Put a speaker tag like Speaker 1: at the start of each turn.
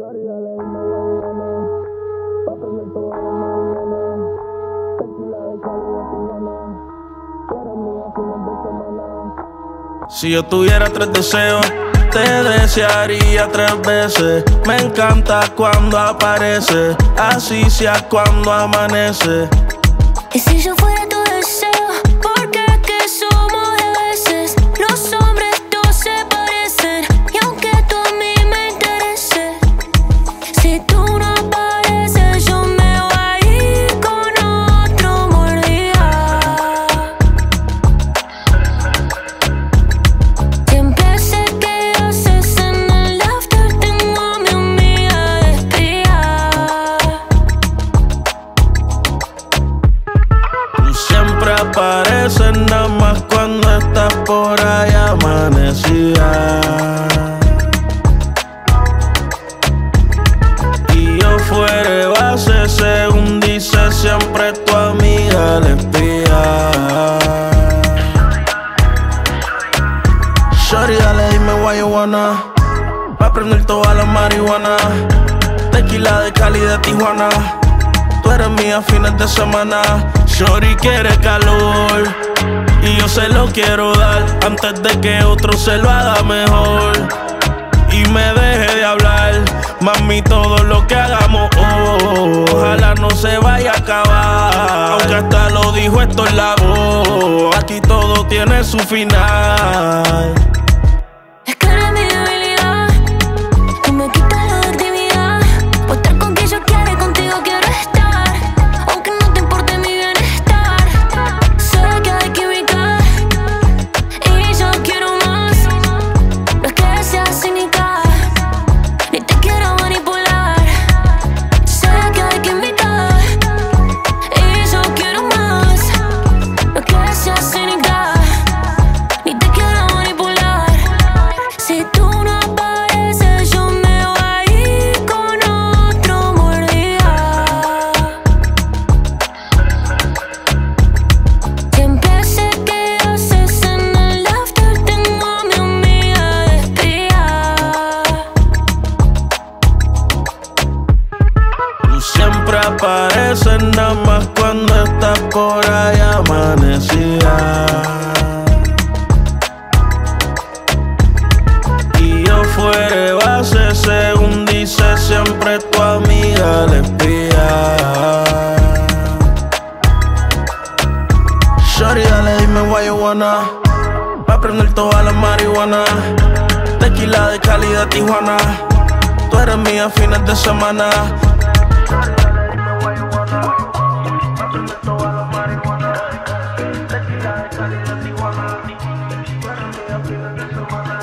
Speaker 1: Shorty, dale, dime guayana, pa' prender toda la mañana. Tequila de Cali de Tijuana, tú eres mía fines de semana.
Speaker 2: Si yo tuviera 3 deseos, te desearía 3 veces. Me encanta cuando aparece, así sea cuando amanece.
Speaker 3: Y si yo fuera tu deseo, porque es que somos de veces. Los hombres todos se parecen, y aunque tú a mí me intereses, si tú no apareces, yo me voy a ir con otro mordida. Siempre sé que haces en el after, tengo a mi amiga de espía.
Speaker 2: Tú siempre apareces nada más cuando estás por ahí amanecida. Y yo fuera de base, según dice siempre tu amiga la espía. Shorty, dale, dime why you wanna, pa' prender toda la marihuana. Tequila de Cali de Tijuana, tú eres mía fines de semana. Shorty quiere calor y yo se lo quiero dar antes de que otro se lo haga mejor y me deje de hablar. Mami, todo lo que hagamos, ojalá no se vaya a acabar. Aunque hasta lo dijo esto en la voz, aquí todo tiene su final.
Speaker 3: Es que eres mi debilidad, tú me quitas la actividad. Por estar con quien yo quiero y contigo quiero estar, aunque no te importe mi bienestar. Sé que hay química y yo quiero más. No es que seas cínica, ni te quiero manipular. Sé que hay química y yo quiero más. No es que seas cínica, ni te quiero manipular. Si tú no apareces, yo me voy a ir con otro mordida. Siempre sé que haces en el after, tengo a mi amiga de espía.
Speaker 2: Tú siempre apareces nada más cuando estás por ahí amanecida. Y yo fuera de base, según dice siempre tu amiga la espía. Shorty, dale, dime why you wanna, pa' prender toda la marihuana. Tequila de Cali de Tijuana, tú eres mía fines de semana.
Speaker 1: Tequila de Cali de Tijuana, tú eres mía fines de semana.